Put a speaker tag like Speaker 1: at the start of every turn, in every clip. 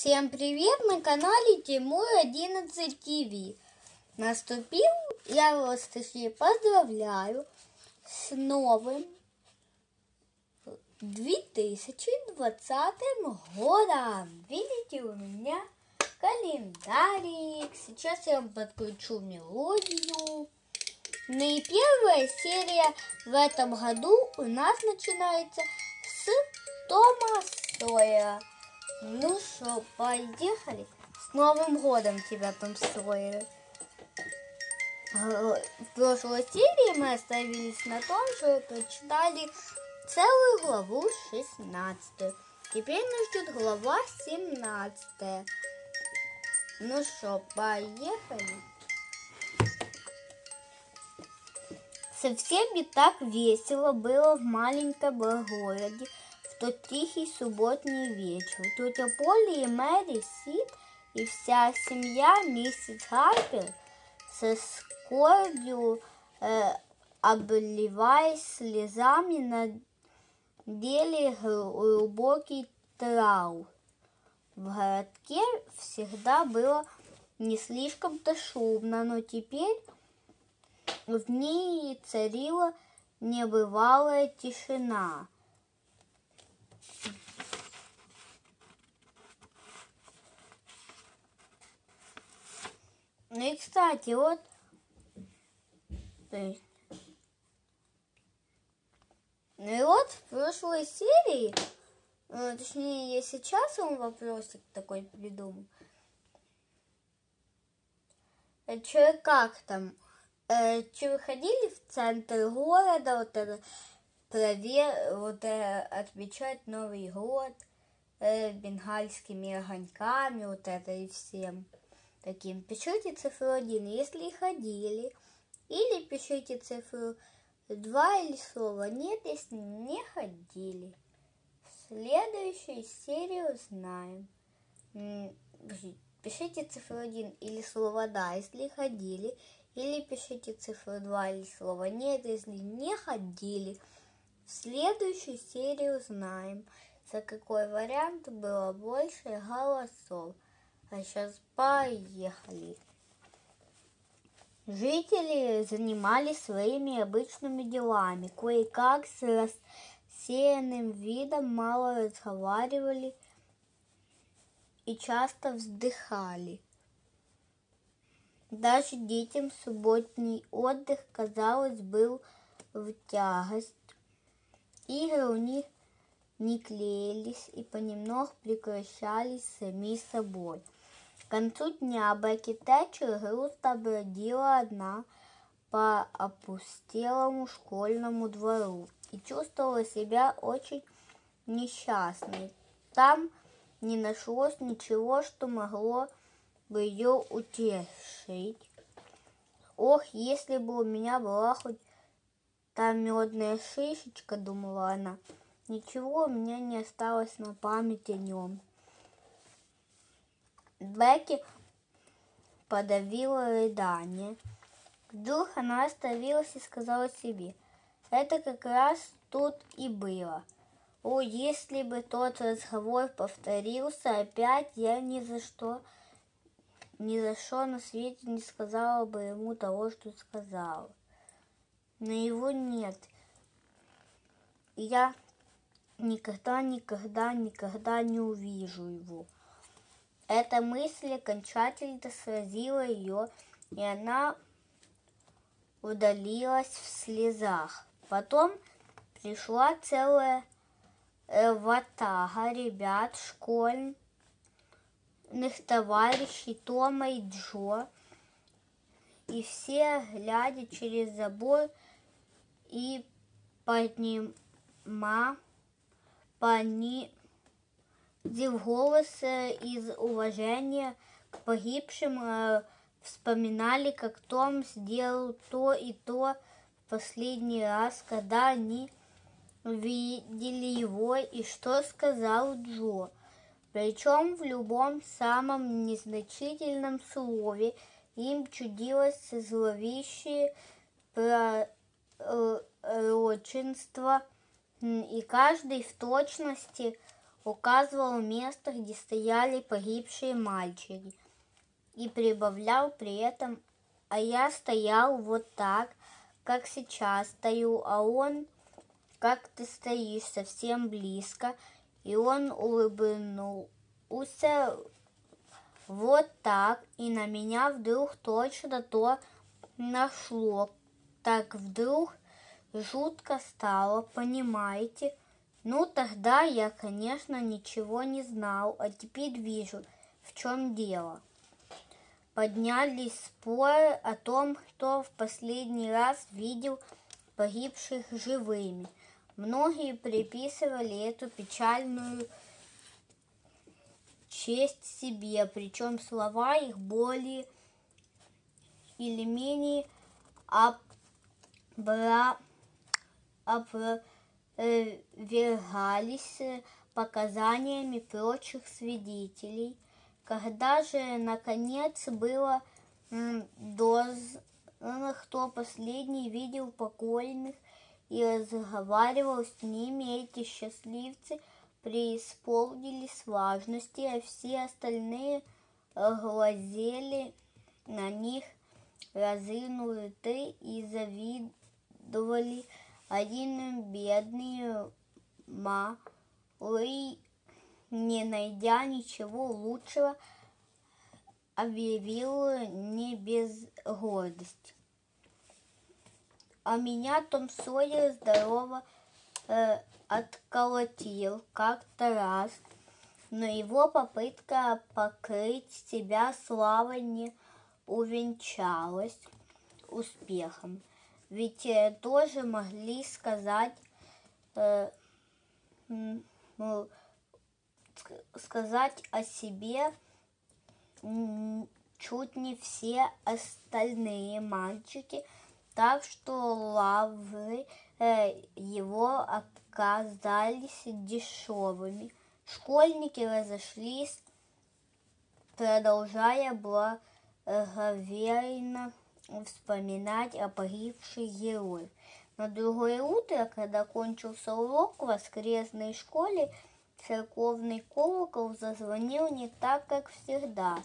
Speaker 1: Всем привет, на канале Тимур 11 ТВ. Наступил, я вас поздравляю с новым 2020 годом. Видите, у меня календарик. Сейчас я вам подключу мелодию. Ну и первая серия в этом году у нас начинается с Тома Сойера. Ну что, поехали. С Новым годом тебя, Том Сойер. В прошлой серии мы остановились на том, что прочитали целую главу 16. Теперь нас ждет глава 17. Ну что, поехали. Совсем не так весело было в маленьком городе в тот тихий субботний вечер. Тетя Полли и Мэри Сид и вся семья миссис Харпер со скорбью, обливаясь слезами, надели глубокий траур. В городке всегда было не слишком-то шумно, но теперь в ней царила небывалая тишина. Ну и, кстати, вот в прошлой серии, точнее, я сейчас вам вопросик такой придумал. Че, как там? Че, вы ходили в центр города, отмечать Новый год бенгальскими огоньками, и всем таким? Пишите цифру 1, если ходили, или пишите цифру 2 или слово нет, если не ходили. В следующей серии узнаем. Пишите цифру 1 или слово да, если ходили, или пишите цифру 2 или слово нет, если не ходили. В следующей серии узнаем, за какой вариант было больше голосов. А сейчас поехали. Жители занимались своими обычными делами. Кое-как с рассеянным видом мало разговаривали и часто вздыхали. Даже детям субботний отдых, казалось, был в тягость. Игры у них не клеились и понемногу прекращались сами собой. К концу дня Бекки Тэтчер грустно бродила одна по опустелому школьному двору и чувствовала себя очень несчастной. Там не нашлось ничего, что могло бы ее утешить. Ох, если бы у меня была хоть та медная шишечка, думала она, ничего у меня не осталось на память о нем. Бекки подавила рыдание. Вдруг она остановилась и сказала себе, это как раз тут и было. О, если бы тот разговор повторился опять, я ни за что на свете не сказала бы ему того, что сказала. Но его нет. И я никогда не увижу его. Эта мысль окончательно сразила ее, и она удалилась в слезах. Потом пришла целая ватага ребят, школьных товарищей Тома и Джо, и все, глядя через забор и понизив голос из уважения к погибшим, вспоминали, как Том сделал то и то в последний раз, когда они видели его, и что сказал Джо. Причем в любом самом незначительном слове им чудилось зловещее пророчество, и каждый в точности указывал место, где стояли погибшие мальчики, и прибавлял при этом: а я стоял вот так, как сейчас стою, а он, как ты стоишь, совсем близко. И он улыбнулся вот так, и на меня вдруг точно то нашло. Так вдруг жутко стало, понимаете? Ну, тогда я, конечно, ничего не знал, а теперь вижу, в чем дело. Поднялись споры о том, кто в последний раз видел погибших живыми. Многие приписывали эту печальную честь себе, причем слова их более или менее опровергались показаниями прочих свидетелей. Когда же, наконец, было дознано, кто последний видел покойных и разговаривал с ними, эти счастливцы преисполнились важности, а все остальные глазели на них, разинув рты, и завидовали. Один бедный малый, не найдя ничего лучшего, объявил не без гордости: а меня Том Сойер здорово отколотил как-то раз, но его попытка покрыть себя славой не увенчалась успехом. Ведь тоже могли сказать о себе чуть не все остальные мальчики, так что лавры его оказались дешевыми. Школьники разошлись, продолжая благоверно вспоминать о погибших героях. На другое утро, когда кончился урок в воскресной школе, церковный колокол зазвонил не так, как всегда,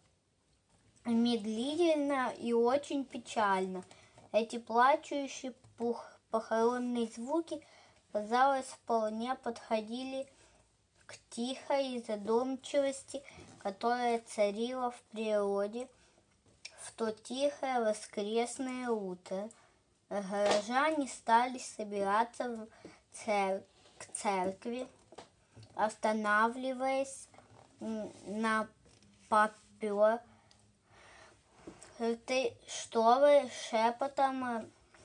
Speaker 1: медлительно и очень печально. Эти плачущие похоронные звуки, казалось, вполне подходили к тихой задумчивости, которая царила в природе в то тихое воскресное утро. Горожане стали собираться к церкви, останавливаясь на попёр, чтобы шепотом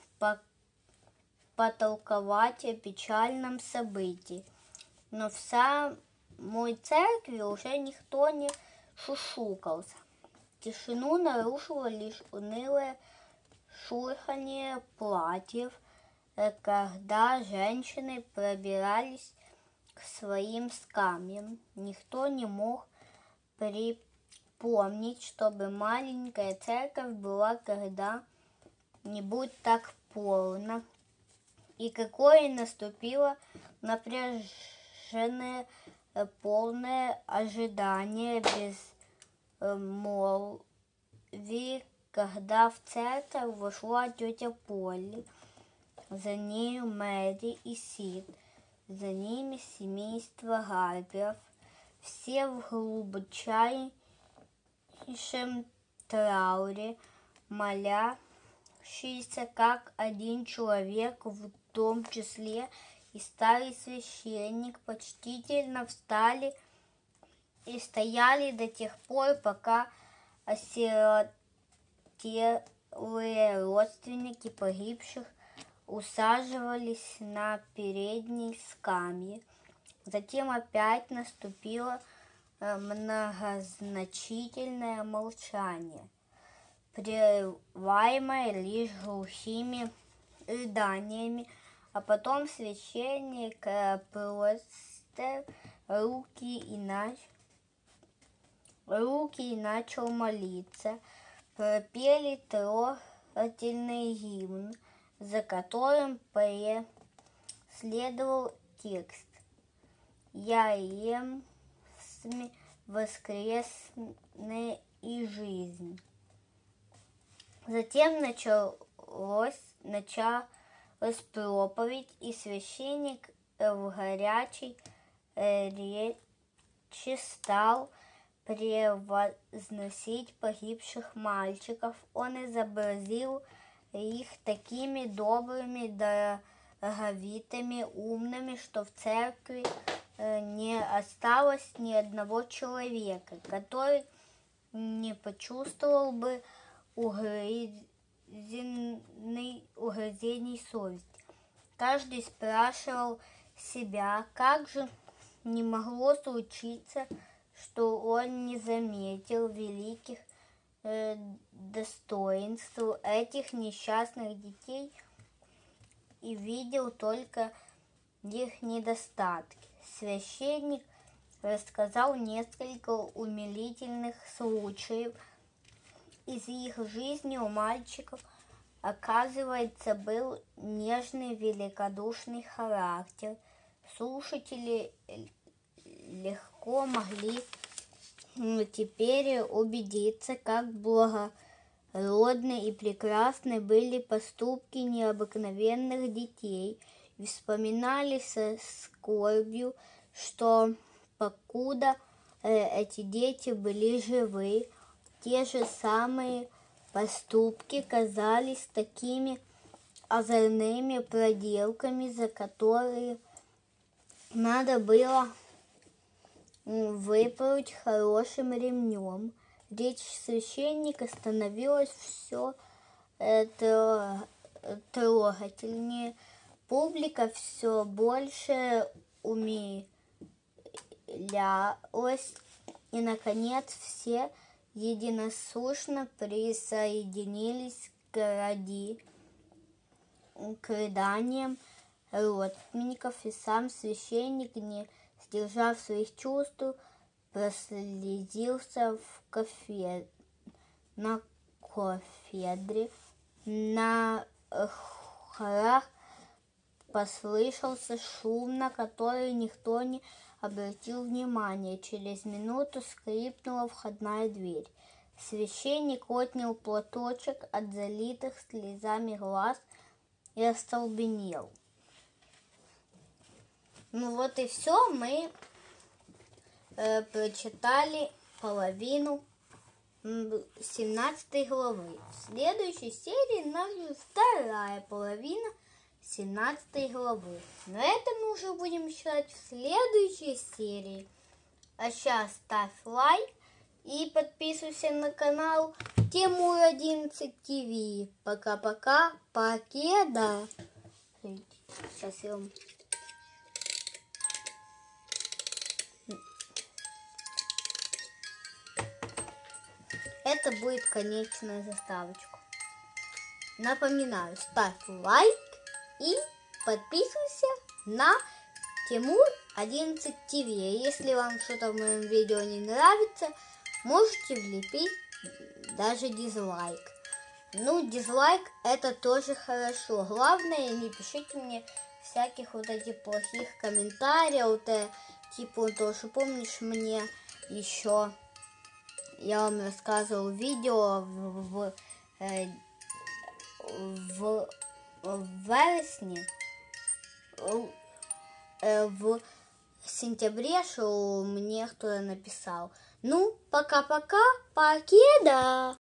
Speaker 1: потолковать о печальном событии. Но в самой церкви уже никто не шушукался. Тишину нарушило лишь унылое шурхание платьев, когда женщины пробирались к своим скамьям. Никто не мог припомнить, чтобы маленькая церковь была когда-нибудь так полна, и какое наступило напряженное, полное ожидание безмолвия, когда в церковь вошла тетя Полли, за нею Мэри и Сид, за ними семейство Гарперов, все в глубочайшем трауре, молящиеся как один человек, в том числе и старый священник, почтительно встали и стояли до тех пор, пока осиротелые родственники погибших усаживались на передней скамье. Затем опять наступило многозначительное молчание, прерываемое лишь глухими рыданиями, а потом священник простер руки и начал молиться. Пропели трогательный гимн, за которым следовал текст: яемцами воскресне и жизнь. Затем началась проповедь, и священник в горячей речи стал превозносить погибших мальчиков. Он изобразил их такими добрыми, даровитыми, умными, что в церкви не осталось ни одного человека, который не почувствовал бы угрызений совести. Каждый спрашивал себя, как же не могло случиться, что он не заметил великих достоинств этих несчастных детей и видел только их недостатки. Священник рассказал несколько умилительных случаев из их жизни. У мальчиков, оказывается, был нежный, великодушный характер. Слушатели легко могли теперь убедиться, как благородны и прекрасны были поступки необыкновенных детей, и вспоминали со скорбью, что покуда эти дети были живы, те же самые поступки казались такими озорными проделками, за которые надо было выпороть хорошим ремнем. Речь священника становилась все трогательнее. Публика все больше умилялась, и, наконец, все единодушно присоединились к рыданиям родственников, и сам священник, не сдержав своих чувств, прослезился на кафедре. На хорах послышался шум, на который никто не обратил внимания. Через минуту скрипнула входная дверь. Священник отнял платочек от залитых слезами глаз и остолбенел. Ну вот и все, мы прочитали половину 17 главы. В следующей серии нас ждет вторая половина 17 главы. Но это мы уже будем читать в следующей серии. А сейчас ставь лайк и подписывайся на канал Тимур 11 ТВ. Пока-пока, покеда. Сейчас я вам... Это будет конечная заставочка. Напоминаю, ставь лайк и подписывайся на Тимур 11 ТВ. Если вам что-то в моем видео не нравится, можете влепить даже дизлайк. Ну, дизлайк это тоже хорошо. Главное, не пишите мне всяких вот этих плохих комментариев. Типа, тоже помнишь, мне еще... Я вам рассказывал видео в вересне, в сентябре, что мне кто-то написал. Ну, пока-пока, покеда!